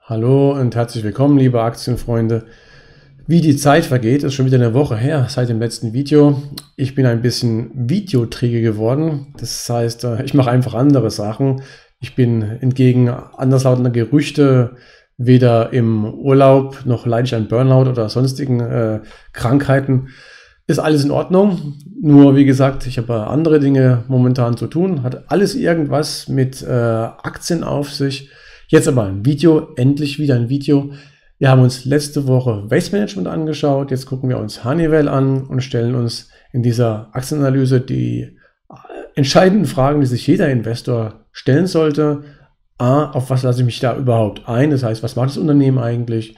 Hallo und herzlich willkommen, liebe Aktienfreunde. Wie die Zeit vergeht, ist schon wieder eine Woche her seit dem letzten Video. Ich bin ein bisschen videoträge geworden. Das heißt, ich mache einfach andere Sachen. Ich bin entgegen anderslautender Gerüchte weder im Urlaub, noch leide ich an Burnout oder sonstigen Krankheiten. Ist alles in Ordnung. Nur, wie gesagt, ich habe andere Dinge momentan zu tun. Hat alles irgendwas mit Aktien auf sich. Jetzt aber ein Video, endlich wieder ein Video. Wir haben uns letzte Woche Waste Management angeschaut. Jetzt gucken wir uns Honeywell an und stellen uns in dieser Aktienanalyse die entscheidenden Fragen, die sich jeder Investor stellen sollte. A, auf was lasse ich mich da überhaupt ein? Das heißt, was macht das Unternehmen eigentlich?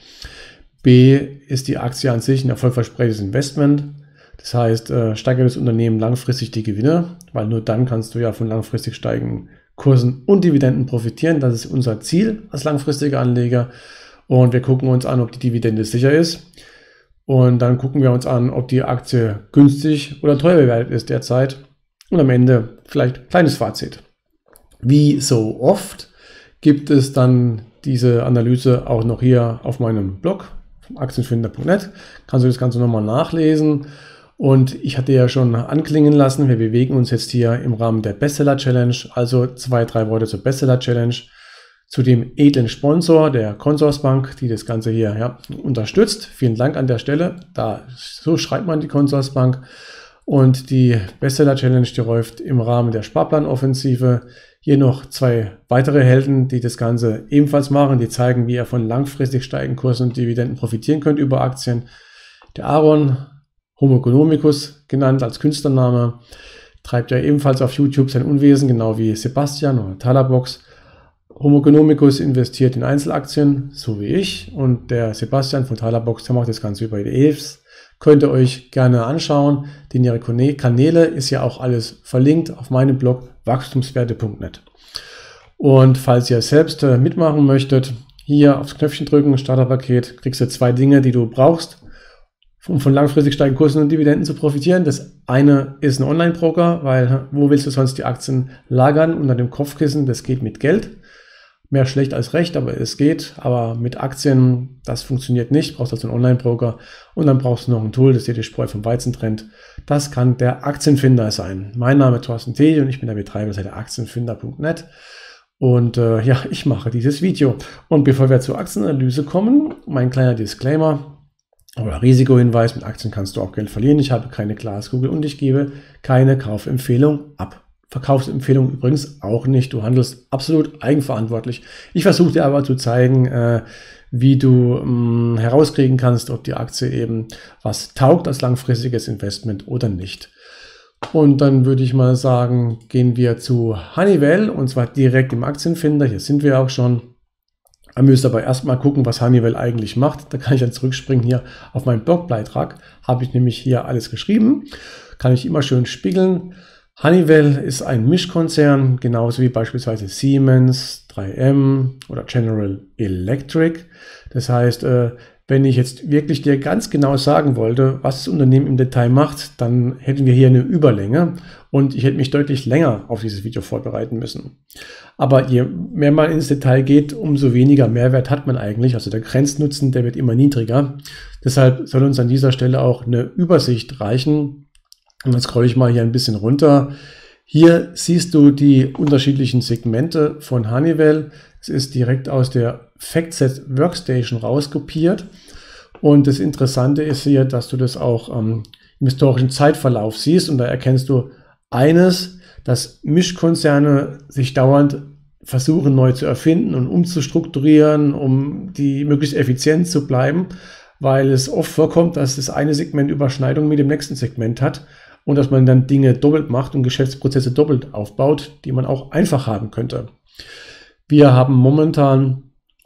B, ist die Aktie an sich ein erfolgversprechendes Investment? Das heißt, steigert das Unternehmen langfristig die Gewinne? Weil nur dann kannst du ja von langfristig steigenden Kursen und Dividenden profitieren. Das ist unser Ziel als langfristiger Anleger. Und wir gucken uns an, ob die Dividende sicher ist. Und dann gucken wir uns an, ob die Aktie günstig oder teuer bewertet ist derzeit. Und am Ende vielleicht ein kleines Fazit. Wie so oft gibt es dann diese Analyse auch noch hier auf meinem Blog, aktienfinder.net. Kannst du das Ganze nochmal nachlesen. Und ich hatte ja schon anklingen lassen, wir bewegen uns jetzt hier im Rahmen der Bestseller Challenge, also 2, 3 Worte zur Bestseller Challenge, zu dem edlen Sponsor der Consorsbank, die das Ganze hier unterstützt. Vielen Dank an der Stelle, so schreibt man die Consorsbank. Und die Bestseller Challenge, die läuft im Rahmen der Sparplanoffensive. Hier noch 2 weitere Helden, die das Ganze ebenfalls machen, die zeigen, wie ihr von langfristig steigenden Kursen und Dividenden profitieren könnt über Aktien. Der Aaron, Homo economicus genannt als Künstlername, treibt ja ebenfalls auf YouTube sein Unwesen, genau wie Sebastian oder Talabox. Homo economicus investiert in Einzelaktien, so wie ich, und der Sebastian von Talabox, der macht das Ganze über ETFs. Könnt ihr euch gerne anschauen, denn ihre Kanäle ist ja auch alles verlinkt auf meinem Blog wachstumswerte.net. Und falls ihr selbst mitmachen möchtet, hier aufs Knöpfchen drücken, Starterpaket, kriegst du 2 Dinge, die du brauchst, um von langfristig steigenden Kursen und Dividenden zu profitieren. Das eine ist ein Online-Broker, weil wo willst du sonst die Aktien lagern? Unter dem Kopfkissen, das geht mit Geld. Mehr schlecht als recht, aber es geht. Aber mit Aktien, das funktioniert nicht. Du brauchst also einen Online-Broker und dann brauchst du noch ein Tool, das dir die Spreu vom Weizen trennt. Das kann der Aktienfinder sein. Mein Name ist Thorsten T. und ich bin der Betreiber der aktienfinder.net. Und ja, ich mache dieses Video. Und bevor wir zur Aktienanalyse kommen, mein kleiner Disclaimer. Oder Risikohinweis, mit Aktien kannst du auch Geld verlieren. Ich habe keine Glaskugel und ich gebe keine Kaufempfehlung ab. Verkaufsempfehlung übrigens auch nicht. Du handelst absolut eigenverantwortlich. Ich versuche dir aber zu zeigen, wie du herauskriegen kannst, ob die Aktie eben was taugt als langfristiges Investment oder nicht. Und dann würde ich mal sagen, gehen wir zu Honeywell und zwar direkt im Aktienfinder. Hier sind wir auch schon. Man müsste aber erstmal gucken, was Honeywell eigentlich macht. Da kann ich dann zurückspringen hier auf meinen Blogbeitrag. Habe ich nämlich hier alles geschrieben. Kann ich immer schön spiegeln. Honeywell ist ein Mischkonzern, genauso wie beispielsweise Siemens, 3M oder General Electric. Das heißt, wenn ich jetzt wirklich dir ganz genau sagen wollte, was das Unternehmen im Detail macht, dann hätten wir hier eine Überlänge und ich hätte mich deutlich länger auf dieses Video vorbereiten müssen. Aber je mehr man ins Detail geht, umso weniger Mehrwert hat man eigentlich. Also der Grenznutzen, der wird immer niedriger. Deshalb soll uns an dieser Stelle auch eine Übersicht reichen. Und jetzt scrolle ich mal hier ein bisschen runter. Hier siehst du die unterschiedlichen Segmente von Honeywell. Es ist direkt aus der FactSet Workstation rauskopiert. Und das Interessante ist hier, dass du das auch im historischen Zeitverlauf siehst. Und da erkennst du eines, dass Mischkonzerne sich dauernd versuchen, neu zu erfinden und umzustrukturieren, um die möglichst effizient zu bleiben, weil es oft vorkommt, dass das eine Segment Überschneidung mit dem nächsten Segment hat und dass man dann Dinge doppelt macht und Geschäftsprozesse doppelt aufbaut, die man auch einfach haben könnte. Wir haben momentan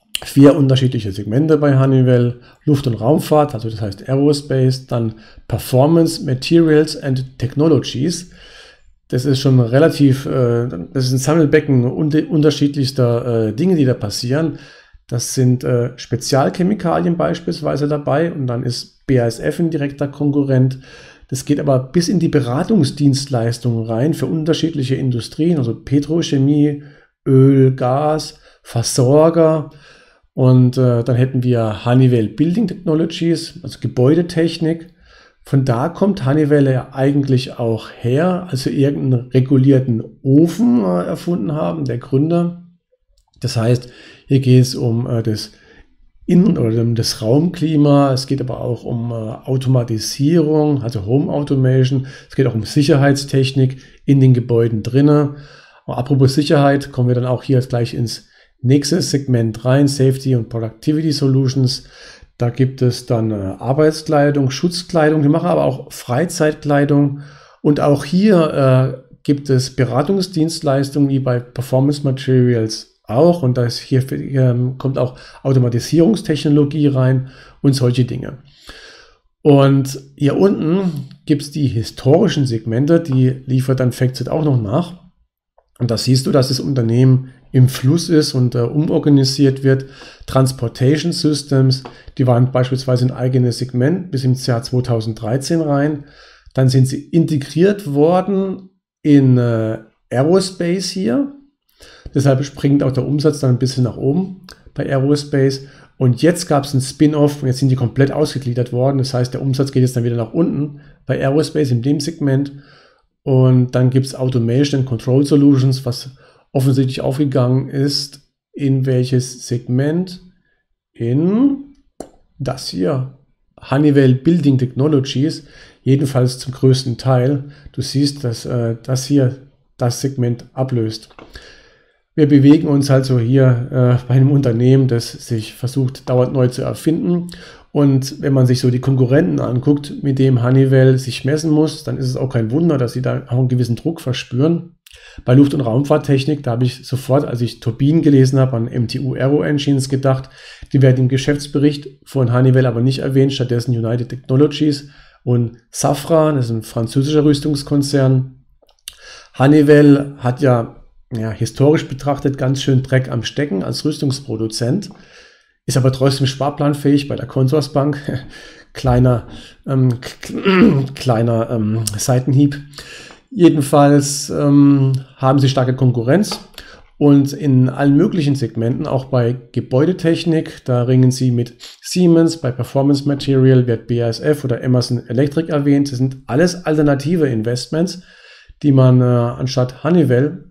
4 unterschiedliche Segmente bei Honeywell. Luft- und Raumfahrt, also das heißt Aerospace, dann Performance, Materials and Technologies. Das ist schon relativ, das ist ein Sammelbecken unterschiedlichster Dinge, die da passieren. Das sind Spezialchemikalien beispielsweise dabei und dann ist BASF ein direkter Konkurrent. Das geht aber bis in die Beratungsdienstleistungen rein für unterschiedliche Industrien, also Petrochemie, Öl, Gas, Versorger Und dann hätten wir Honeywell Building Technologies, also Gebäudetechnik. Von da kommt Honeywell ja eigentlich auch her, also irgendeinen regulierten Ofen erfunden haben, der Gründer. Das heißt, hier geht es um das Innen- oder um das Raumklima, es geht aber auch um Automatisierung, also Home Automation, es geht auch um Sicherheitstechnik in den Gebäuden drinnen. Apropos Sicherheit, kommen wir dann auch hier gleich ins nächste Segment rein, Safety und Productivity Solutions. Da gibt es dann Arbeitskleidung, Schutzkleidung, wir machen aber auch Freizeitkleidung und auch hier gibt es Beratungsdienstleistungen wie bei Performance Materials auch und hier kommt auch Automatisierungstechnologie rein und solche Dinge. Und hier unten gibt es die historischen Segmente, die liefert dann FactSet auch noch nach. Und da siehst du, dass das Unternehmen im Fluss ist und umorganisiert wird. Transportation Systems, die waren beispielsweise ein eigenes Segment bis ins Jahr 2013 rein. Dann sind sie integriert worden in Aerospace hier. Deshalb springt auch der Umsatz dann ein bisschen nach oben bei Aerospace. Und jetzt gab es einen Spin-off und jetzt sind die komplett ausgegliedert worden. Das heißt, der Umsatz geht jetzt dann wieder nach unten bei Aerospace in dem Segment. Und dann gibt es Automation and Control Solutions, was offensichtlich aufgegangen ist. In welches Segment? In das hier. Honeywell Building Technologies. Jedenfalls zum größten Teil. Du siehst, dass das hier das Segment ablöst. Wir bewegen uns also hier bei einem Unternehmen, das sich versucht, dauernd neu zu erfinden. Und wenn man sich so die Konkurrenten anguckt, mit dem Honeywell sich messen muss, dann ist es auch kein Wunder, dass sie da auch einen gewissen Druck verspüren. Bei Luft- und Raumfahrttechnik, da habe ich sofort, als ich Turbinen gelesen habe, an MTU Aero Engines gedacht. Die werden im Geschäftsbericht von Honeywell aber nicht erwähnt, stattdessen United Technologies und Safran, das ist ein französischer Rüstungskonzern. Honeywell hat ja historisch betrachtet ganz schön Dreck am Stecken als Rüstungsproduzent, ist aber trotzdem sparplanfähig bei der Consorsbank. kleiner Seitenhieb. Jedenfalls haben sie starke Konkurrenz und in allen möglichen Segmenten, auch bei Gebäudetechnik, da ringen sie mit Siemens, bei Performance Material wird BASF oder Emerson Electric erwähnt. Das sind alles alternative Investments, die man anstatt Honeywell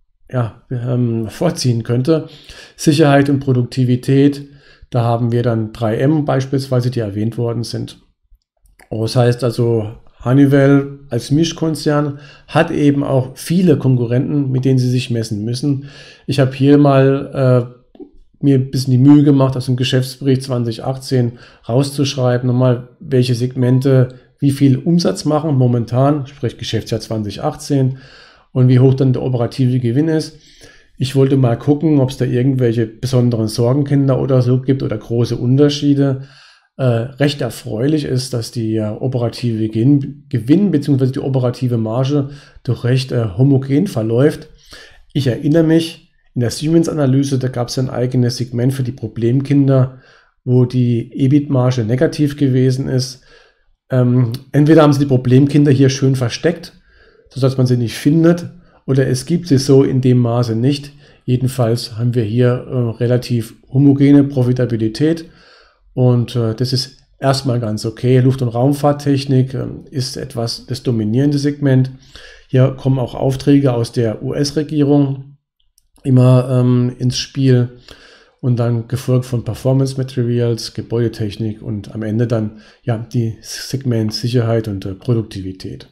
vorziehen könnte. Sicherheit und Produktivität, da haben wir dann 3M beispielsweise, die erwähnt worden sind. Das heißt also, Honeywell als Mischkonzern hat eben auch viele Konkurrenten, mit denen sie sich messen müssen. Ich habe hier mal mir ein bisschen die Mühe gemacht, aus dem Geschäftsbericht 2018 rauszuschreiben, nochmal, welche Segmente wie viel Umsatz machen momentan, sprich Geschäftsjahr 2018, und wie hoch dann der operative Gewinn ist. Ich wollte mal gucken, ob es da irgendwelche besonderen Sorgenkinder oder so gibt oder große Unterschiede. Recht erfreulich ist, dass die operative Gewinn bzw. die operative Marge doch recht homogen verläuft. Ich erinnere mich, in der Siemens-Analyse, da gab es ein eigenes Segment für die Problemkinder, wo die EBIT-Marge negativ gewesen ist. Entweder haben sie die Problemkinder hier schön versteckt, sodass man sie nicht findet, oder es gibt sie so in dem Maße nicht. Jedenfalls haben wir hier relativ homogene Profitabilität und das ist erstmal ganz okay. Luft- und Raumfahrttechnik ist etwas das dominierende Segment. Hier kommen auch Aufträge aus der US-Regierung immer ins Spiel und dann gefolgt von Performance Materials, Gebäudetechnik und am Ende dann die Segment Sicherheit und Produktivität.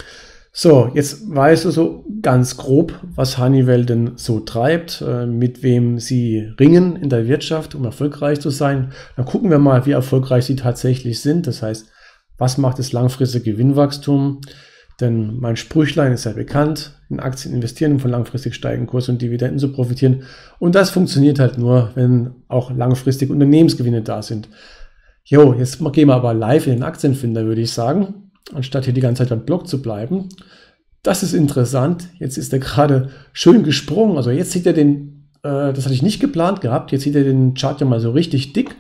So, jetzt weißt du so ganz grob, was Honeywell denn so treibt, mit wem sie ringen in der Wirtschaft, um erfolgreich zu sein. Dann gucken wir mal, wie erfolgreich sie tatsächlich sind. Das heißt, was macht das langfristige Gewinnwachstum? Denn mein Sprüchlein ist ja bekannt, in Aktien investieren, um von langfristig steigenden Kurs und Dividenden zu profitieren. Und das funktioniert halt nur, wenn auch langfristig Unternehmensgewinne da sind. Jo, jetzt gehen wir aber live in den Aktienfinder, würde ich sagen, anstatt hier die ganze Zeit beim Blog zu bleiben. Das ist interessant. Jetzt ist er gerade schön gesprungen. Also jetzt sieht er das hatte ich nicht geplant gehabt, jetzt sieht er den Chart ja mal so richtig dick.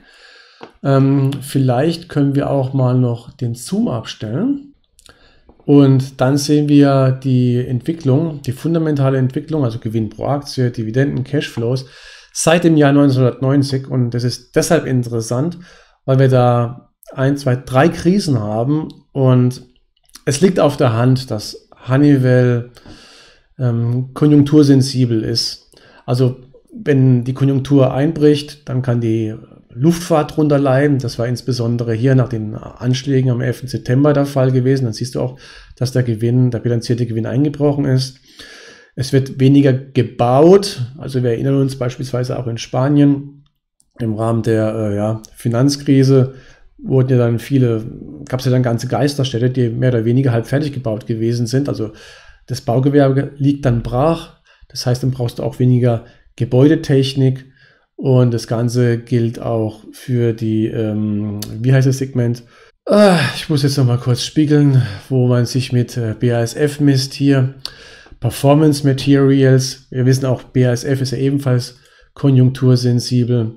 Vielleicht können wir auch mal noch den Zoom abstellen. Und dann sehen wir die Entwicklung, die fundamentale Entwicklung, also Gewinn pro Aktie, Dividenden, Cashflows. seit dem Jahr 1990 und das ist deshalb interessant, weil wir da 1, 2, 3 Krisen haben und es liegt auf der Hand, dass Honeywell konjunktursensibel ist. Also wenn die Konjunktur einbricht, dann kann die Luftfahrt drunter leiden. Das war insbesondere hier nach den Anschlägen am 11. September der Fall gewesen. Dann siehst du auch, dass der bilanzierte Gewinn eingebrochen ist. Es wird weniger gebaut. Also wir erinnern uns beispielsweise auch in Spanien im Rahmen der Finanzkrise gab es ja dann ganze Geisterstädte, die mehr oder weniger halb fertig gebaut gewesen sind. Also das Baugewerbe liegt dann brach. Das heißt, dann brauchst du auch weniger Gebäudetechnik. Und das Ganze gilt auch für die, wie heißt das Segment? Ich muss jetzt noch mal kurz spiegeln, wo man sich mit BASF misst hier. Performance Materials. Wir wissen auch, BASF ist ja ebenfalls konjunktursensibel.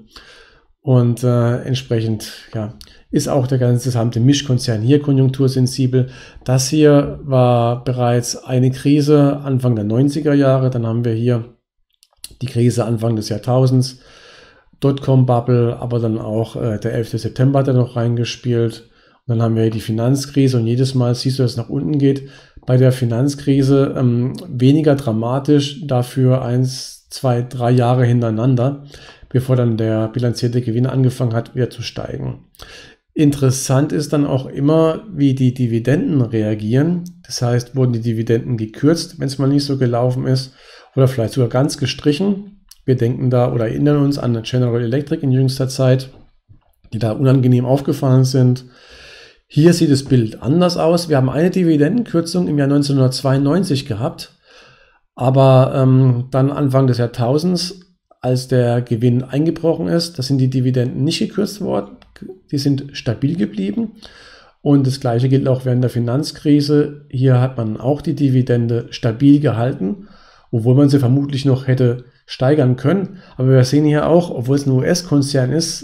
Und entsprechend ist auch der gesamte Mischkonzern hier konjunktursensibel. Das hier war bereits eine Krise Anfang der 90er Jahre. Dann haben wir hier die Krise Anfang des Jahrtausends. Dotcom-Bubble, aber dann auch der 11. September hat er noch reingespielt. Und dann haben wir hier die Finanzkrise und jedes Mal siehst du, dass es nach unten geht. Bei der Finanzkrise weniger dramatisch, dafür 1, 2, 3 Jahre hintereinander, bevor dann der bilanzierte Gewinn angefangen hat, wieder zu steigen. Interessant ist dann auch immer, wie die Dividenden reagieren. Das heißt, wurden die Dividenden gekürzt, wenn es mal nicht so gelaufen ist, oder vielleicht sogar ganz gestrichen. Wir denken da oder erinnern uns an General Electric in jüngster Zeit, die da unangenehm aufgefallen sind. Hier sieht das Bild anders aus. Wir haben eine Dividendenkürzung im Jahr 1992 gehabt, aber dann Anfang des Jahrtausends, als der Gewinn eingebrochen ist, da sind die Dividenden nicht gekürzt worden, die sind stabil geblieben. Und das Gleiche gilt auch während der Finanzkrise. Hier hat man auch die Dividende stabil gehalten, obwohl man sie vermutlich noch hätte steigern können. Aber wir sehen hier auch, obwohl es ein US-Konzern ist,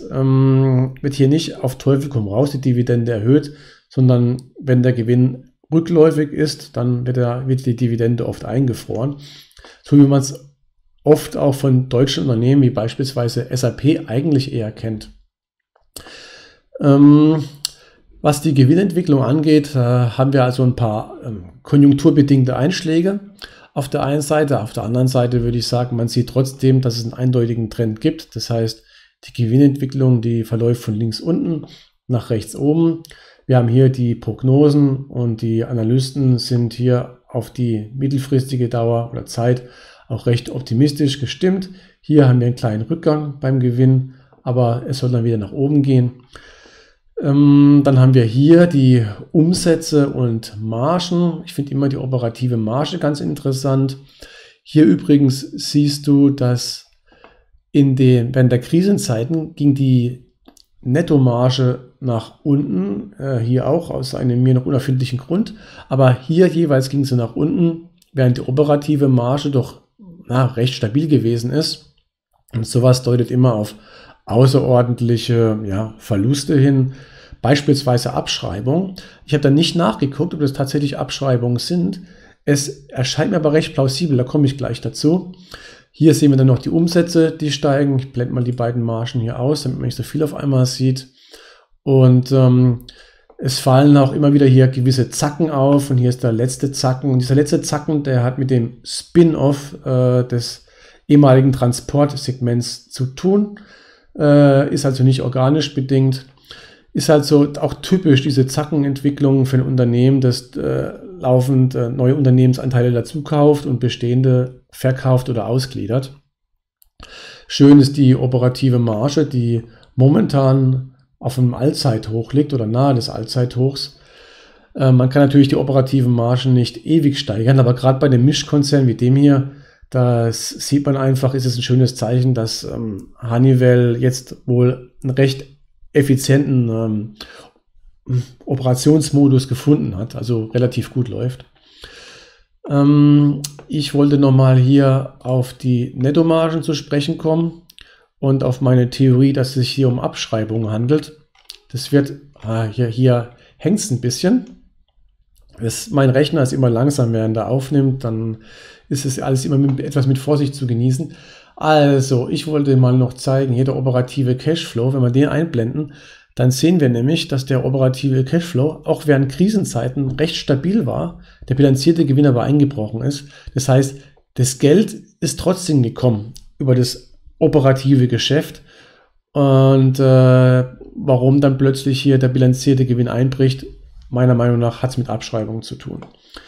wird hier nicht auf Teufel komm raus die Dividende erhöht, sondern wenn der Gewinn rückläufig ist, dann wird die Dividende oft eingefroren. So wie man es oft auch von deutschen Unternehmen wie beispielsweise SAP eigentlich eher kennt. Was die Gewinnentwicklung angeht, haben wir also ein paar konjunkturbedingte Einschläge. Auf der einen Seite, auf der anderen Seite würde ich sagen, man sieht trotzdem, dass es einen eindeutigen Trend gibt. Das heißt, die Gewinnentwicklung, die verläuft von links unten nach rechts oben. Wir haben hier die Prognosen und die Analysten sind hier auf die mittelfristige Dauer oder Zeit auch recht optimistisch gestimmt. Hier haben wir einen kleinen Rückgang beim Gewinn, aber es soll dann wieder nach oben gehen. Dann haben wir hier die Umsätze und Margen. Ich finde immer die operative Marge ganz interessant. Hier übrigens siehst du, dass während der Krisenzeiten ging die Nettomarge nach unten, hier auch aus einem mir noch unerfindlichen Grund, aber hier jeweils ging sie nach unten, während die operative Marge doch recht stabil gewesen ist. Und sowas deutet immer auf außerordentliche Verluste hin, beispielsweise Abschreibung. Ich habe da nicht nachgeguckt, ob das tatsächlich Abschreibungen sind. Es erscheint mir aber recht plausibel, da komme ich gleich dazu. Hier sehen wir dann noch die Umsätze, die steigen. Ich blende mal die beiden Margen hier aus, damit man nicht so viel auf einmal sieht. Und es fallen auch immer wieder hier gewisse Zacken auf und hier ist der letzte Zacken. Und dieser letzte Zacken, der hat mit dem Spin-off des ehemaligen Transportsegments zu tun. Ist also nicht organisch bedingt. Ist halt so auch typisch, diese Zackenentwicklung für ein Unternehmen, das laufend neue Unternehmensanteile dazu kauft und bestehende verkauft oder ausgliedert. Schön ist die operative Marge, die momentan auf einem Allzeithoch liegt oder nahe des Allzeithochs. Man kann natürlich die operativen Margen nicht ewig steigern, aber gerade bei einem Mischkonzern wie dem hier, das sieht man einfach, ist es ein schönes Zeichen, dass Honeywell jetzt wohl einen recht effizienten Operationsmodus gefunden hat, also relativ gut läuft. Ich wollte nochmal hier auf die Nettomargen zu sprechen kommen und auf meine Theorie, dass es sich hier um Abschreibungen handelt. Das wird, hier hängt es ein bisschen. Mein Rechner ist immer langsam, während er aufnimmt, dann ist es alles immer etwas mit Vorsicht zu genießen. Also, ich wollte mal noch zeigen, hier der operative Cashflow, wenn wir den einblenden, dann sehen wir nämlich, dass der operative Cashflow auch während Krisenzeiten recht stabil war, der bilanzierte Gewinn aber eingebrochen ist. Das heißt, das Geld ist trotzdem gekommen über das operative Geschäft. Und warum dann plötzlich hier der bilanzierte Gewinn einbricht, meiner Meinung nach hat es mit Abschreibungen zu tun.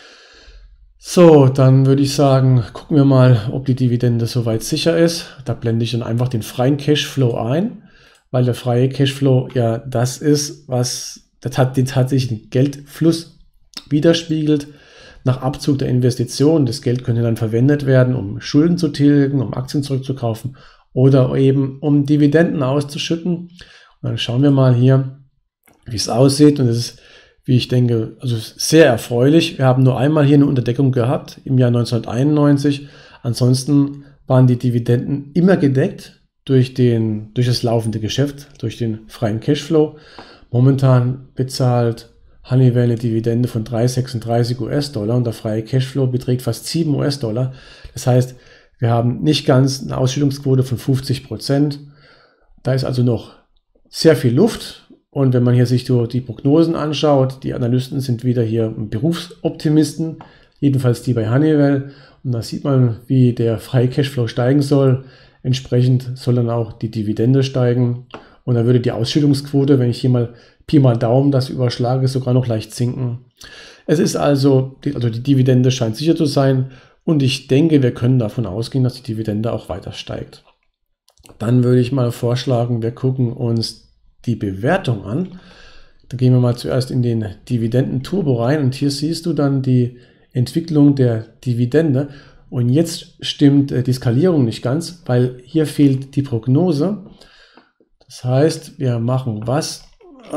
So, dann würde ich sagen, gucken wir mal, ob die Dividende soweit sicher ist. Da blende ich dann einfach den freien Cashflow ein, weil der freie Cashflow ja das ist, was den tatsächlichen Geldfluss widerspiegelt. Nach Abzug der Investition, das Geld könnte dann verwendet werden, um Schulden zu tilgen, um Aktien zurückzukaufen oder eben um Dividenden auszuschütten. Und dann schauen wir mal hier, wie es aussieht. Und es ist, wie ich denke, also sehr erfreulich. Wir haben nur einmal hier eine Unterdeckung gehabt im Jahr 1991. Ansonsten waren die Dividenden immer gedeckt durch das laufende Geschäft, durch den freien Cashflow. Momentan bezahlt Honeywell eine Dividende von 3,36 US-Dollar und der freie Cashflow beträgt fast 7 US-Dollar. Das heißt, wir haben nicht ganz eine Ausschüttungsquote von 50%. Da ist also noch sehr viel Luft. Und wenn man hier sich so die Prognosen anschaut, die Analysten sind wieder hier Berufsoptimisten, jedenfalls die bei Honeywell. Und da sieht man, wie der freie Cashflow steigen soll. Entsprechend soll dann auch die Dividende steigen. Und dann würde die Ausschüttungsquote, wenn ich hier mal Pi mal Daumen das überschlage, sogar noch leicht sinken. Es ist also die Dividende scheint sicher zu sein. Und ich denke, wir können davon ausgehen, dass die Dividende auch weiter steigt. Dann würde ich mal vorschlagen, wir gucken uns die Bewertung an. Da gehen wir mal zuerst in den Dividenden-Turbo rein und hier siehst du dann die Entwicklung der Dividende. Und jetzt stimmt die Skalierung nicht ganz, weil hier fehlt die Prognose. Das heißt, wir machen was?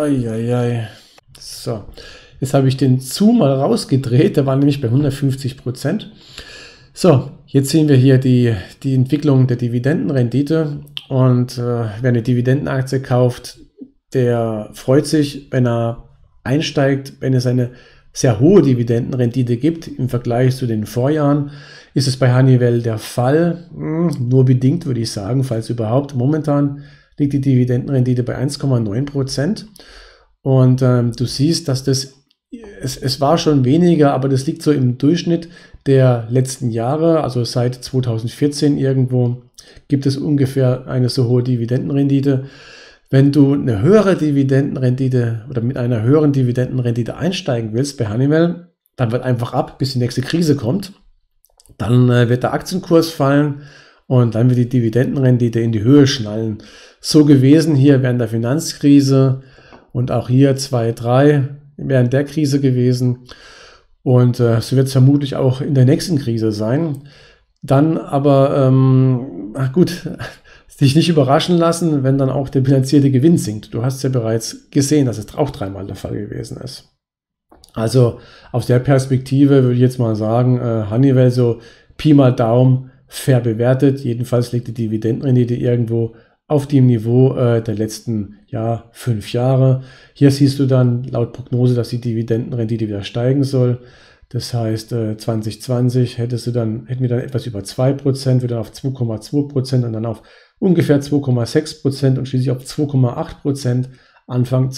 So, jetzt habe ich den Zoom mal rausgedreht, der war nämlich bei 150%. So, jetzt sehen wir hier die Entwicklung der Dividendenrendite und wer eine Dividendenaktie kauft, der freut sich, wenn er einsteigt, wenn es eine sehr hohe Dividendenrendite gibt im Vergleich zu den Vorjahren. Ist es bei Honeywell der Fall? Nur bedingt, würde ich sagen, falls überhaupt. Momentan liegt die Dividendenrendite bei 1,9%. Und du siehst, dass es war schon weniger, aber das liegt so im Durchschnitt der letzten Jahre, also seit 2014 irgendwo, gibt es ungefähr eine so hohe Dividendenrendite. Wenn du eine höhere Dividendenrendite oder mit einer höheren Dividendenrendite einsteigen willst bei Honeywell, dann wird einfach ab, bis die nächste Krise kommt. Dann wird der Aktienkurs fallen und dann wird die Dividendenrendite in die Höhe schnallen. So gewesen hier während der Finanzkrise und auch hier 2-3 während der Krise gewesen. Und so wird es vermutlich auch in der nächsten Krise sein. Dann aber, gut, sich nicht überraschen lassen, wenn dann auch der bilanzierte Gewinn sinkt. Du hast ja bereits gesehen, dass es auch dreimal der Fall gewesen ist. Also aus der Perspektive würde ich jetzt mal sagen, Honeywell so Pi mal Daumen fair bewertet. Jedenfalls liegt die Dividendenrendite irgendwo auf dem Niveau der letzten 5 Jahre. Hier siehst du dann laut Prognose, dass die Dividendenrendite wieder steigen soll. Das heißt, 2020 hätten wir dann etwas über 2%, wieder auf 2,2% und dann auf ungefähr 2,6% und schließlich auf 2,8% Anfang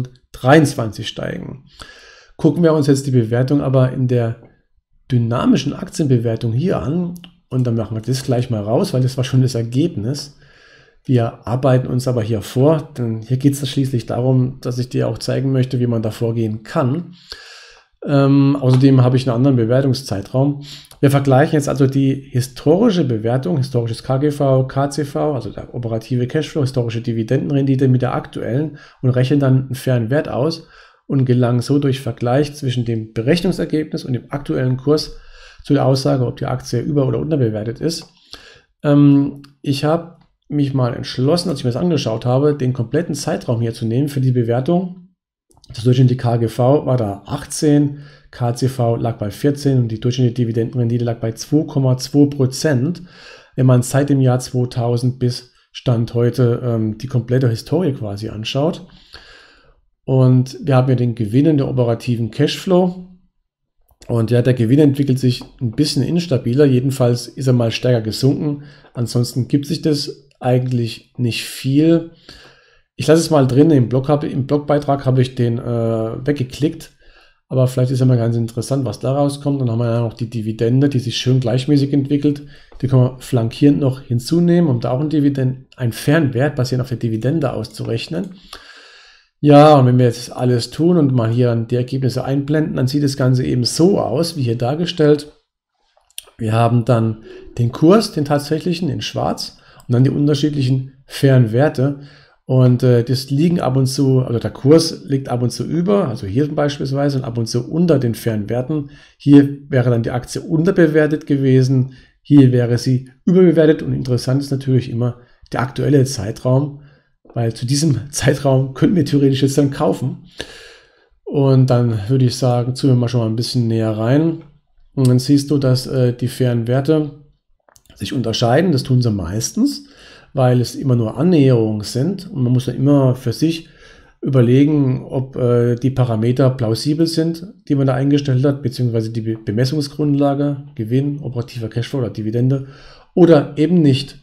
2023 steigen. Gucken wir uns jetzt die Bewertung aber in der dynamischen Aktienbewertung hier an und dann machen wir das gleich mal raus, weil das war schon das Ergebnis. Wir arbeiten uns aber hier vor, denn hier geht es schließlich darum, dass ich dir auch zeigen möchte, wie man da vorgehen kann. Außerdem habe ich einen anderen Bewertungszeitraum. Wir vergleichen jetzt also die historische Bewertung, historisches KGV, KCV, also der operative Cashflow, historische Dividendenrendite mit der aktuellen und rechnen dann einen fairen Wert aus und gelangen so durch Vergleich zwischen dem Berechnungsergebnis und dem aktuellen Kurs zu der Aussage, ob die Aktie über- oder unterbewertet ist. Ich habe mich mal entschlossen, als ich mir das angeschaut habe, den kompletten Zeitraum hier zu nehmen für die Bewertung. Das durchschnittliche KGV war da 18, KCV lag bei 14 und die durchschnittliche Dividendenrendite lag bei 2,2%. Wenn man seit dem Jahr 2000 bis Stand heute die komplette Historie quasi anschaut. Und wir haben hier den Gewinn in der operativen Cashflow. Und ja, der Gewinn entwickelt sich ein bisschen instabiler. Jedenfalls ist er mal stärker gesunken. Ansonsten gibt sich das eigentlich nicht viel. Ich lasse es mal drin. Im Blogbeitrag habe ich den weggeklickt. Aber vielleicht ist ja mal ganz interessant, was da rauskommt. Dann haben wir ja noch die Dividende, die sich schön gleichmäßig entwickelt. Die können wir flankierend noch hinzunehmen, um da auch einen fairen Wert basierend auf der Dividende auszurechnen. Ja, und wenn wir jetzt alles tun und mal hier die Ergebnisse einblenden, dann sieht das Ganze eben so aus, wie hier dargestellt. Wir haben dann den Kurs, den tatsächlichen, in schwarz und dann die unterschiedlichen fairen Werte. Und das liegen ab und zu, also der Kurs liegt ab und zu über, also hier beispielsweise, und ab und zu unter den fairen Werten. Hier wäre dann die Aktie unterbewertet gewesen, hier wäre sie überbewertet und interessant ist natürlich immer der aktuelle Zeitraum, weil zu diesem Zeitraum könnten wir theoretisch jetzt dann kaufen. Und dann würde ich sagen, zoomen wir mal schon mal ein bisschen näher rein. Und dann siehst du, dass die fairen Werte sich unterscheiden, das tun sie meistens, weil es immer nur Annäherungen sind und man muss dann immer für sich überlegen, ob die Parameter plausibel sind, die man da eingestellt hat, beziehungsweise die Bemessungsgrundlage, Gewinn, operativer Cashflow oder Dividende oder eben nicht.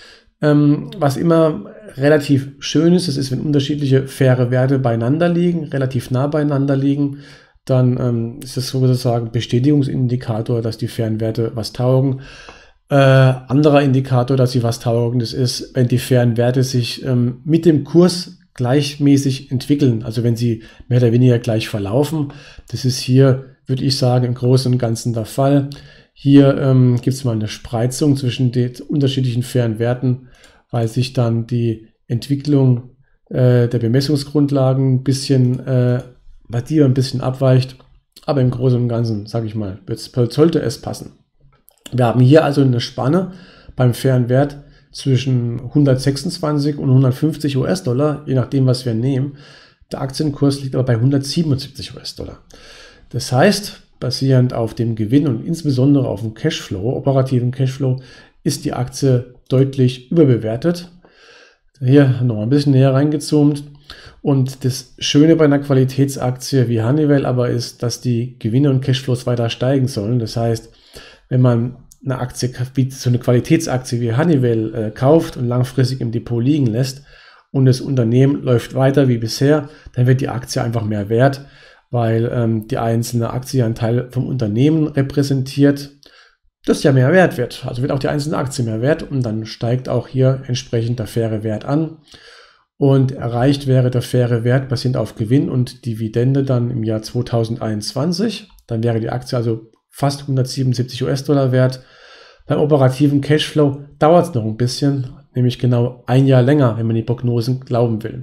Was immer relativ schön ist, das ist, wenn unterschiedliche faire Werte beieinander liegen, relativ nah beieinander liegen, dann ist das sozusagen Bestätigungsindikator, dass die fairen Werte was taugen. Anderer Indikator, dass sie was taugen, das ist, wenn die fairen Werte sich mit dem Kurs gleichmäßig entwickeln, also wenn sie mehr oder weniger gleich verlaufen. Das ist hier, würde ich sagen, im Großen und Ganzen der Fall. Hier gibt es mal eine Spreizung zwischen den unterschiedlichen fairen Werten, weil sich dann die Entwicklung der Bemessungsgrundlagen ein bisschen, bei dir ein bisschen abweicht. Aber im Großen und Ganzen, sage ich mal, sollte es passen. Wir haben hier also eine Spanne beim fairen Wert zwischen 126 und 150 US-Dollar, je nachdem, was wir nehmen. Der Aktienkurs liegt aber bei 177 US-Dollar. Das heißt, basierend auf dem Gewinn und insbesondere auf dem Cashflow, operativen Cashflow, ist die Aktie deutlich überbewertet. Hier noch ein bisschen näher reingezoomt. Und das Schöne bei einer Qualitätsaktie wie Honeywell aber ist, dass die Gewinne und Cashflows weiter steigen sollen. Das heißt, wenn man eine Aktie, wie so eine Qualitätsaktie wie Honeywell kauft und langfristig im Depot liegen lässt und das Unternehmen läuft weiter wie bisher, dann wird die Aktie einfach mehr wert, weil die einzelne Aktie einen Teil vom Unternehmen repräsentiert, das ja mehr wert wird. Also wird auch die einzelne Aktie mehr wert und dann steigt auch hier entsprechend der faire Wert an. Und erreicht wäre der faire Wert basierend auf Gewinn und Dividende dann im Jahr 2021. Dann wäre die Aktie also fast 177 US-Dollar wert. Beim operativen Cashflow dauert es noch ein bisschen, nämlich genau ein Jahr länger, wenn man die Prognosen glauben will.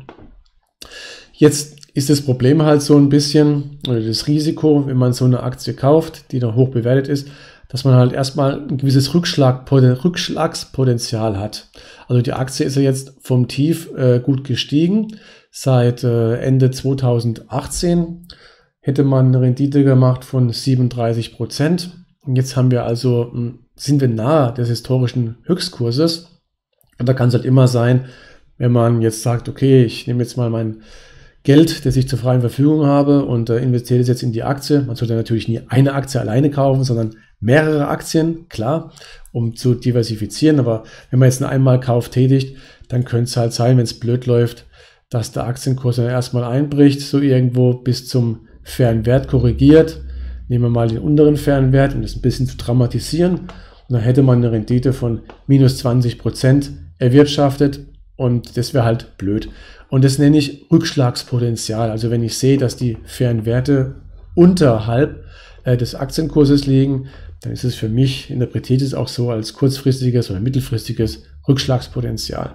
Jetzt ist das Problem halt so ein bisschen, oder das Risiko, wenn man so eine Aktie kauft, die da hoch bewertet ist, dass man halt erstmal ein gewisses Rückschlagspotenzial hat. Also die Aktie ist ja jetzt vom Tief gut gestiegen. Seit Ende 2018 hätte man eine Rendite gemacht von 37%. Und jetzt haben wir also, sind wir nahe des historischen Höchstkurses. Und da kann es halt immer sein, wenn man jetzt sagt, okay, ich nehme jetzt mal mein Geld, das ich zur freien Verfügung habe und investiere es jetzt in die Aktie. Man sollte natürlich nie eine Aktie alleine kaufen, sondern mehrere Aktien, klar, um zu diversifizieren. Aber wenn man jetzt einen Einmalkauf tätigt, dann könnte es halt sein, wenn es blöd läuft, dass der Aktienkurs dann erstmal einbricht, so irgendwo bis zum fairen Wert korrigiert. Nehmen wir mal den unteren fairen Wert, um das ein bisschen zu dramatisieren. Und dann hätte man eine Rendite von minus 20% erwirtschaftet und das wäre halt blöd. Und das nenne ich Rückschlagspotenzial. Also wenn ich sehe, dass die fairen Werte unterhalb des Aktienkurses liegen, dann ist es für mich, interpretiert es auch so als kurzfristiges oder mittelfristiges Rückschlagspotenzial.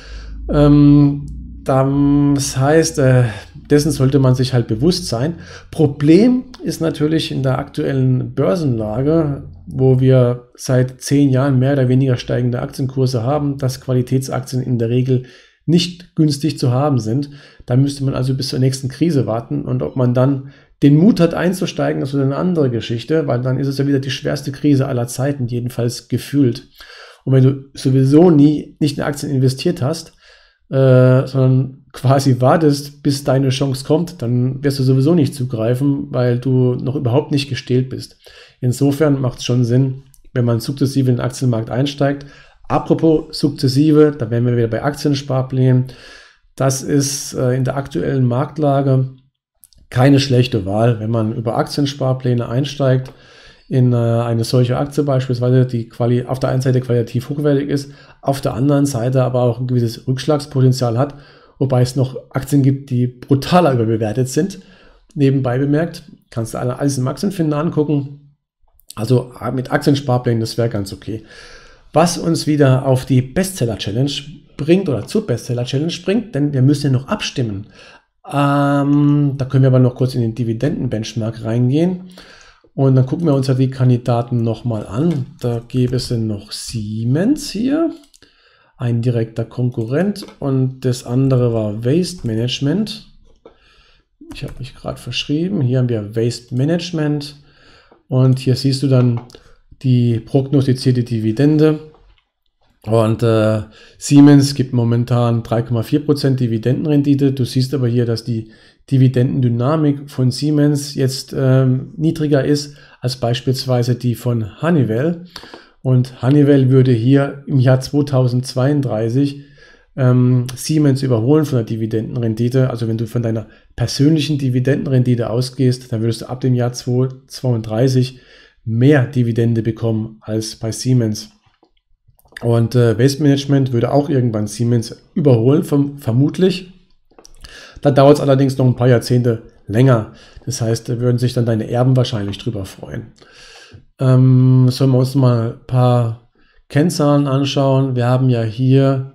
Das heißt, dessen sollte man sich halt bewusst sein. Problem ist natürlich in der aktuellen Börsenlage, wo wir seit 10 Jahren mehr oder weniger steigende Aktienkurse haben, dass Qualitätsaktien in der Regel nicht günstig zu haben sind. Da müsste man also bis zur nächsten Krise warten und ob man dann den Mut hat einzusteigen, ist so eine andere Geschichte, weil dann ist es ja wieder die schwerste Krise aller Zeiten, jedenfalls gefühlt. Und wenn du sowieso nicht in Aktien investiert hast, sondern quasi wartest, bis deine Chance kommt, dann wirst du sowieso nicht zugreifen, weil du noch überhaupt nicht gestählt bist. Insofern macht es schon Sinn, wenn man sukzessive in den Aktienmarkt einsteigt. Apropos sukzessive, da wären wir wieder bei Aktiensparplänen. Das ist in der aktuellen Marktlage keine schlechte Wahl, wenn man über Aktiensparpläne einsteigt in eine solche Aktie beispielsweise, die auf der einen Seite qualitativ hochwertig ist, auf der anderen Seite aber auch ein gewisses Rückschlagspotenzial hat, wobei es noch Aktien gibt, die brutaler überbewertet sind. Nebenbei bemerkt, kannst du alles im Aktienfinder angucken. Also mit Aktiensparplänen, das wäre ganz okay. Was uns wieder auf die Bestseller-Challenge bringt oder zur Bestseller-Challenge bringt, denn wir müssen ja noch abstimmen. Da können wir aber noch kurz in den Dividenden-Benchmark reingehen. Und dann gucken wir uns ja die Kandidaten nochmal an. Da gäbe es dann noch Siemens hier, ein direkter Konkurrent, und das andere war Waste Management. Ich habe mich gerade verschrieben. Hier haben wir Waste Management und hier siehst du dann die prognostizierte Dividende. Und Siemens gibt momentan 3,4% Dividendenrendite. Du siehst aber hier, dass die Dividendendynamik von Siemens jetzt niedriger ist als beispielsweise die von Honeywell. Und Honeywell würde hier im Jahr 2032 Siemens überholen von der Dividendenrendite. Also wenn du von deiner persönlichen Dividendenrendite ausgehst, dann würdest du ab dem Jahr 2032 mehr Dividende bekommen als bei Siemens. Und Waste Management würde auch irgendwann Siemens überholen, vermutlich. Da dauert es allerdings noch ein paar Jahrzehnte länger. Das heißt, da würden sich dann deine Erben wahrscheinlich drüber freuen. Sollen wir uns mal ein paar Kennzahlen anschauen. Wir haben ja hier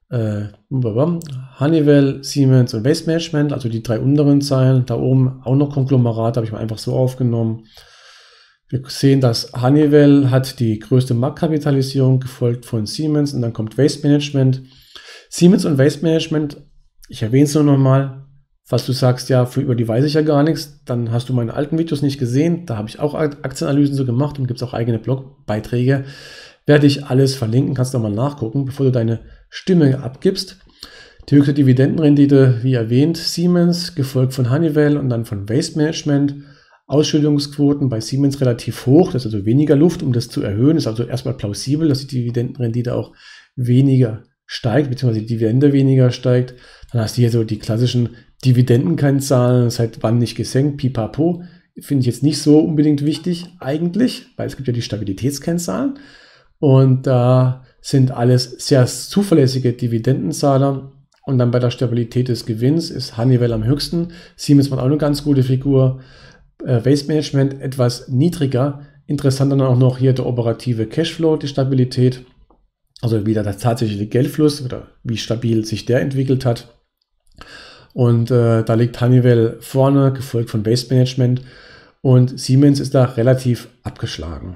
Honeywell, Siemens und Waste Management, also die drei unteren Zeilen. Da oben auch noch Konglomerat, habe ich mal einfach so aufgenommen. Wir sehen, dass Honeywell hat die größte Marktkapitalisierung, gefolgt von Siemens, und dann kommt Waste Management. Siemens und Waste Management, ich erwähne es nur nochmal, falls du sagst, ja, über die weiß ich ja gar nichts, dann hast du meine alten Videos nicht gesehen. Da habe ich auch Aktienanalysen so gemacht und gibt es auch eigene Blogbeiträge. Werde ich alles verlinken, kannst du mal nachgucken, bevor du deine Stimme abgibst. Die höchste Dividendenrendite, wie erwähnt, Siemens, gefolgt von Honeywell und dann von Waste Management. Ausschüttungsquoten bei Siemens relativ hoch, das ist also weniger Luft, um das zu erhöhen. Ist also erstmal plausibel, dass die Dividendenrendite auch weniger steigt, beziehungsweise die Dividende weniger steigt. Dann hast du hier so die klassischen Dividendenkennzahlen, seit wann nicht gesenkt, pipapo. Finde ich jetzt nicht so unbedingt wichtig eigentlich, weil es gibt ja die Stabilitätskennzahlen. Und da sind alles sehr zuverlässige Dividendenzahler. Und dann bei der Stabilität des Gewinns ist Honeywell am höchsten. Siemens macht auch eine ganz gute Figur. Waste Management etwas niedriger. Interessant dann auch noch hier der operative Cashflow, die Stabilität. Also wieder der tatsächliche Geldfluss oder wie stabil sich der entwickelt hat. Und da liegt Honeywell vorne, gefolgt von Waste Management. Und Siemens ist da relativ abgeschlagen.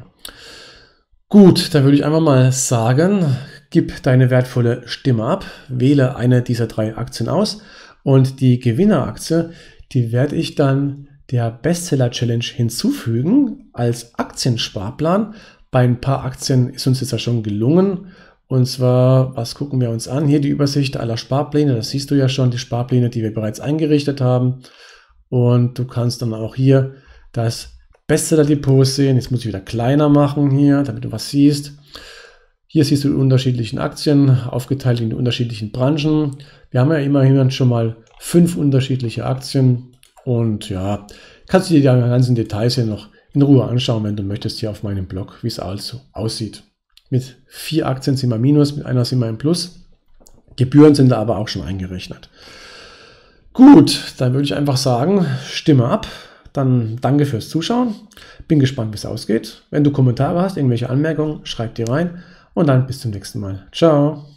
Gut, dann würde ich einfach mal sagen, gib deine wertvolle Stimme ab, wähle eine dieser drei Aktien aus und die Gewinneraktie, die werde ich dann der Bestseller Challenge hinzufügen als Aktiensparplan. Bei ein paar Aktien ist uns jetzt ja schon gelungen. Und zwar, was gucken wir uns an? Hier die Übersicht aller Sparpläne. Das siehst du ja schon, die Sparpläne, die wir bereits eingerichtet haben. Und du kannst dann auch hier das Bestseller Depot sehen. Jetzt muss ich wieder kleiner machen hier, damit du was siehst. Hier siehst du die unterschiedlichen Aktien, aufgeteilt in die unterschiedlichen Branchen. Wir haben ja immerhin schon mal 5 unterschiedliche Aktien. Und ja, kannst du dir die ganzen Details hier noch in Ruhe anschauen, wenn du möchtest, hier auf meinem Blog, wie es also aussieht. Mit 4 Aktien sind wir minus, mit einer sind wir im Plus. Gebühren sind da aber auch schon eingerechnet. Gut, dann würde ich einfach sagen, Stimme ab. Dann danke fürs Zuschauen. Bin gespannt, wie es ausgeht. Wenn du Kommentare hast, irgendwelche Anmerkungen, schreib die rein. Und dann bis zum nächsten Mal. Ciao.